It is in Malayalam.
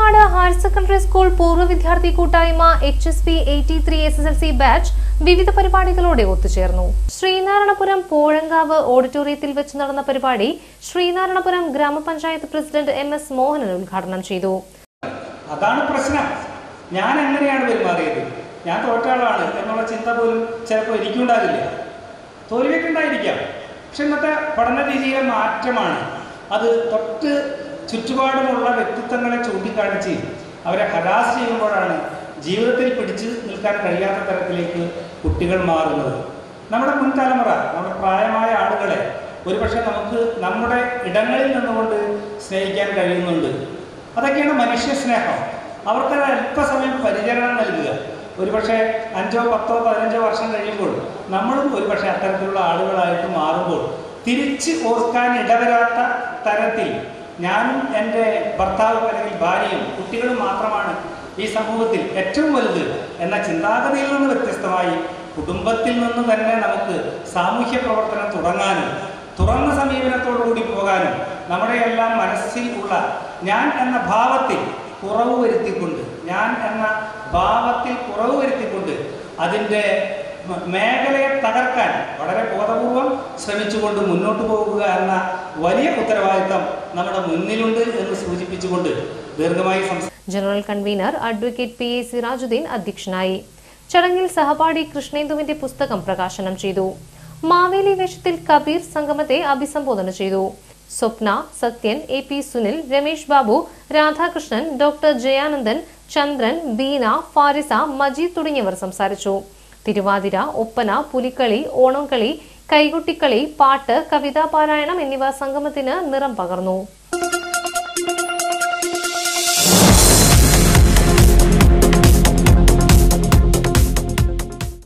കുട്ടനാട് ഹയർ സെക്കൻഡറി സ്കൂൾ പൂർവ്വ വിദ്യാർത്ഥി കൂട്ടായ്മ HSP 83 SSLC ബാച്ച് വിവിധ പരിപാടികളോടെ ഒത്തുചേർന്നു. ശ്രീനാരായണപുരം പോഴങ്കാവ് ഓഡിറ്റോറിയത്തിൽ വെച്ച് നടന്ന പരിപാടി ശ്രീനാരായണപുരം ഗ്രാമപഞ്ചായത്ത് പ്രസിഡന്റ് MS മോഹനൻ ഉദ്ഘാടനം ചെയ്തു. അതാണ് പ്രശ്നം. ഞാൻ എങ്ങനെയാണ് പെരുമാറിയത്, ഞാൻ തോറ്റാളാണ് എന്നുള്ള ചിന്ത പോലും ചിലപ്പോൾ എനിക്കുണ്ടാകില്ല, തോൽവിയൊക്കെ ഉണ്ടായിരിക്കാം. പക്ഷെ ഇന്നത്തെ പഠന രീതിയിലെ മാറ്റമാണ്. അത് തൊട്ട് ചുറ്റുപാടുമുള്ള വ്യക്തിത്വങ്ങളെ ചൂണ്ടിക്കാണിച്ച് അവരെ ഹരാസ് ചെയ്യുമ്പോഴാണ് ജീവിതത്തിൽ പിടിച്ചു നിൽക്കാൻ കഴിയാത്ത തരത്തിലേക്ക് കുട്ടികൾ മാറുന്നത്. നമ്മുടെ മുൻതലമുറ, നമ്മുടെ പ്രായമായ ആളുകളെ ഒരുപക്ഷെ നമുക്ക് നമ്മുടെ ഇടങ്ങളിൽ നിന്നുകൊണ്ട് സ്നേഹിക്കാൻ കഴിയുന്നുണ്ട്. അതൊക്കെയാണ് മനുഷ്യ സ്നേഹം. അവർക്ക് അല്പസമയം പരിചരണം നൽകുക. ഒരുപക്ഷെ 5, 10, 15 വർഷം കഴിയുമ്പോൾ നമ്മളും ഒരുപക്ഷെ അത്തരത്തിലുള്ള ആളുകളായിട്ട് മാറുമ്പോൾ തിരിച്ച് ഓർക്കാൻ ഇടവരാത്ത തരത്തിൽ ഞാനും എൻ്റെ ഭർത്താവും അല്ലെങ്കിൽ ഭാര്യയും കുട്ടികളും മാത്രമാണ് ഈ സമൂഹത്തിൽ ഏറ്റവും വലുത് എന്ന ചിന്താഗതിയിൽ നിന്ന് വ്യത്യസ്തമായി കുടുംബത്തിൽ നിന്ന് തന്നെ നമുക്ക് സാമൂഹ്യ പ്രവർത്തനം തുടങ്ങാനും തുറന്ന സമീപനത്തോടുകൂടി പോകാനും നമ്മുടെ എല്ലാം മനസ്സിൽ ഉള്ള ഞാൻ എന്ന ഭാവത്തിൽ കുറവ് വരുത്തിക്കൊണ്ട് അതിൻ്റെ മേഖലയെ തകർക്കാൻ വളരെ ബോധപൂർവം ശ്രമിച്ചുകൊണ്ട് മുന്നോട്ട് പോകുക എന്ന വലിയ ഉത്തരവാദിത്തം നമ്മുടെ മുന്നിലുണ്ട് എന്ന് സൂചിപ്പിച്ചുകൊണ്ട് ദീർഘമായി general convener advocate PA Sirajuddin അധ്യക്ഷനായി. ചടങ്ങിൽ സഹപാഠി കൃഷ്ണേന്ദുവിന്റെ പുസ്തകം പ്രകാശനം ചെയ്തു. മാവേലി വേഷത്തിൽ കബീർ സംഗമത്തെ അഭിസംബോധന ചെയ്തു. സ്വപ്ന, സത്യൻ, AP സുനിൽ, രമേശ് ബാബു, രാധാകൃഷ്ണൻ, ഡോക്ടർ ജയാനന്ദൻ, ചന്ദ്രൻ, ബീന, ഫാരിസ, മജീദ് തുടങ്ങിയവർ സംസാരിച്ചു. തിരുവാതിര, ഒപ്പന, പുലിക്കളി, ഓണംകളി, കൈകൊട്ടിക്കളി, പാട്ട്, കവിതാ പാരായണം എന്നിവ സംഗമത്തിന് നിറം പകർന്നു.